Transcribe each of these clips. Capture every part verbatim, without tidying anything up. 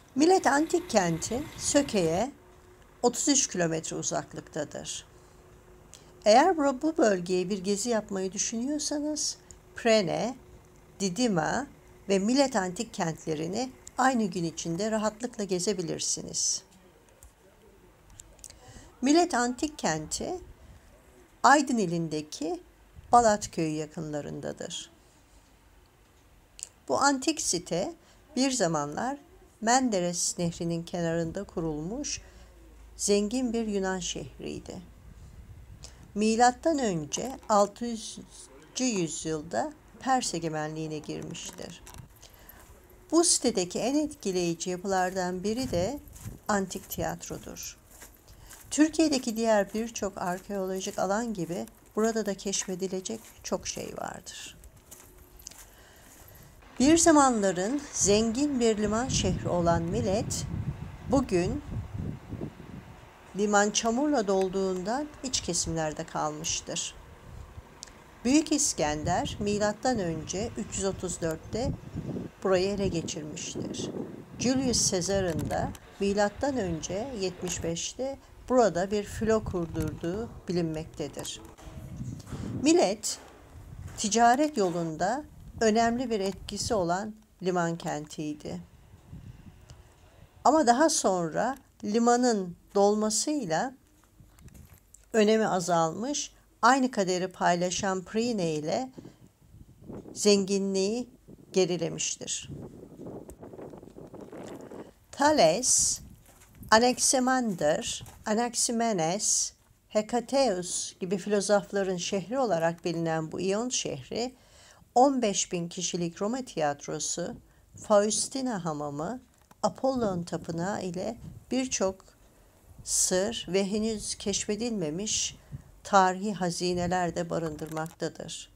Millet Antik Kenti Söke'ye otuz üç kilometre uzaklıktadır. Eğer bu bölgeye bir gezi yapmayı düşünüyorsanız Prene, Didima ve Millet Antik Kentlerini aynı gün içinde rahatlıkla gezebilirsiniz. Millet Antik Kenti Aydın ilindeki Balat Köyü yakınlarındadır. Bu antik site bir zamanlar Menderes Nehri'nin kenarında kurulmuş zengin bir Yunan şehriydi. Milattan önce altı yüzüncü yüzyılda Pers egemenliğine girmiştir. Bu sitedeki en etkileyici yapılardan biri de antik tiyatrodur. Türkiye'deki diğer birçok arkeolojik alan gibi burada da keşfedilecek çok şey vardır. Bir zamanların zengin bir liman şehri olan Millet, bugün liman çamurla dolduğundan iç kesimlerde kalmıştır. Büyük İskender milattan önce üç yüz otuz dörtte burayı ele geçirmiştir. Julius Caesar'ın da milattan önce yetmiş beşte burada bir filo kurdurduğu bilinmektedir. Millet, ticaret yolunda önemli bir etkisi olan liman kentiydi. Ama daha sonra limanın dolmasıyla önemi azalmış, aynı kaderi paylaşan Priene ile zenginliği gerilemiştir. Thales, Anaximander, Anaximenes, Hekateus gibi filozofların şehri olarak bilinen bu İyon şehri, on beş bin kişilik Roma tiyatrosu, Faustina hamamı, Apollon tapınağı ile birçok sır ve henüz keşfedilmemiş tarihi hazineler de barındırmaktadır.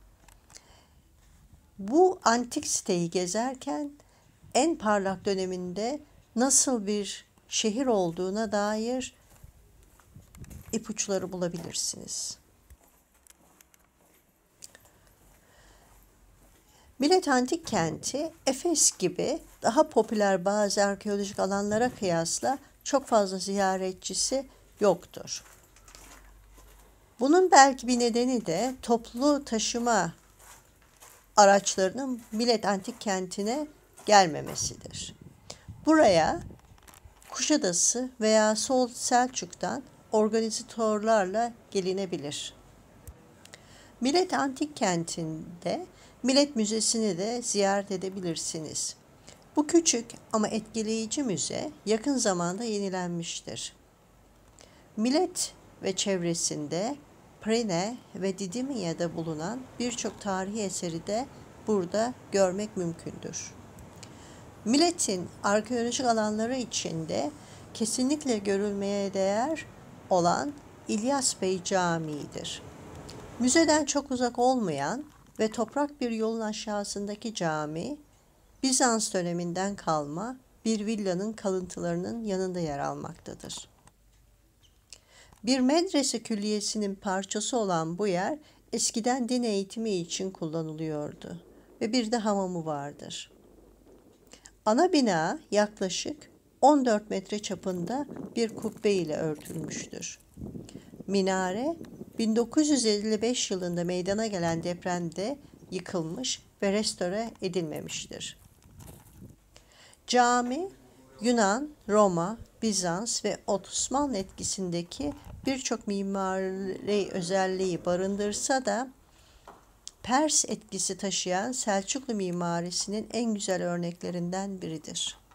Bu antik siteyi gezerken en parlak döneminde nasıl bir şehir olduğuna dair ipuçları bulabilirsiniz. Millet Antik Kenti, Efes gibi daha popüler bazı arkeolojik alanlara kıyasla çok fazla ziyaretçisi yoktur. Bunun belki bir nedeni de toplu taşıma araçlarının Millet Antik Kenti'ne gelmemesidir. Buraya Kuşadası veya Sol Selçuk'tan organizatörlerle gelinebilir. Millet Antik Kenti'nde Millet Müzesi'ni de ziyaret edebilirsiniz. Bu küçük ama etkileyici müze yakın zamanda yenilenmiştir. Millet ve çevresinde Prene ve Didimia'da bulunan birçok tarihi eseri de burada görmek mümkündür. Millet'in arkeolojik alanları içinde kesinlikle görülmeye değer olan İlyas Bey Camii'dir. Müzeden çok uzak olmayan ve toprak bir yolun aşağısındaki cami, Bizans döneminden kalma bir villanın kalıntılarının yanında yer almaktadır. Bir medrese külliyesinin parçası olan bu yer eskiden din eğitimi için kullanılıyordu ve bir de hamamı vardır. Ana bina yaklaşık on dört metre çapında bir kubbe ile örtülmüştür. Minare bin dokuz yüz elli beş yılında meydana gelen depremde yıkılmış ve restore edilmemiştir. Cami, Yunan, Roma, Bizans ve Osmanlı etkisindeki birçok mimari özelliği barındırsa da Pers etkisi taşıyan Selçuklu mimarisinin en güzel örneklerinden biridir.